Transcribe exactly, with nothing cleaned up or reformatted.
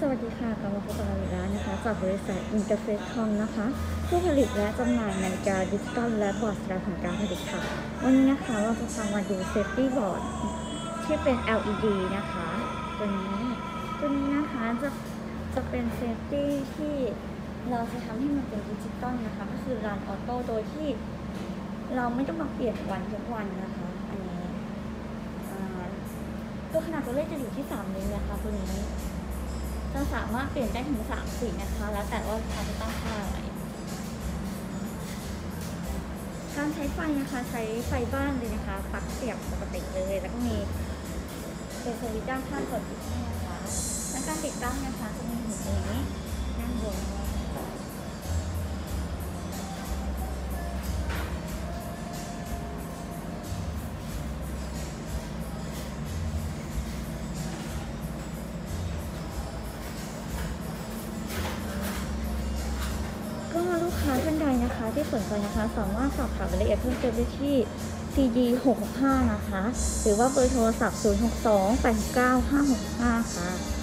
สวัสดีค่ะกลับมาพบกับเราอีกแล้วนะคะจากบริษัท Interface Com นะคะผู้ผลิตและจำหน่ายนาฬิกาดิจิตอลและบอร์ดแสดงผลการผลิตค่ะวันนี้นะคะเราจะพามาดู Safety Board ที่เป็น แอล อี ดี นะคะตัวนี้ตัวนี้นะคะจะจะเป็น Safety ที่เราจะทำให้มันเป็นดิจิตอลนะคะก็คือ Run Auto โดยที่เราไม่ต้องมาเปลี่ยนวันทุกวันนะคะอันนี้ตัวขนาดตัวเลขจะอยู่ที่สามนิ้วนะคะตัวนี้จะสามารถเปลี่ยนได้ถึงสามสีนะคะแล้วแต่ว่าเราจะตั้งค่าอะไรการใช้ไฟนะคะใช้ไฟบ้านเลยนะคะปลั๊กเสียบปกติเลยแล้วก็มีเป็นสวิตช์ด้านข้างกดปิดให้นะคะและการติดตั้งนะคะจะมีหุ่นตัวนี้ด้านบนก็ลูกค้าท่านใดนะคะที่สนใจนะคะสามารถสอบถามรายละเอียดเพิ่มเติมได้ที่ ซี ดี หก หก ห้านะคะหรือว่าเบอร์โทรศัพท์ ศูนย์ หก สอง แปด เก้า ห้า หก ห้า ค่ะ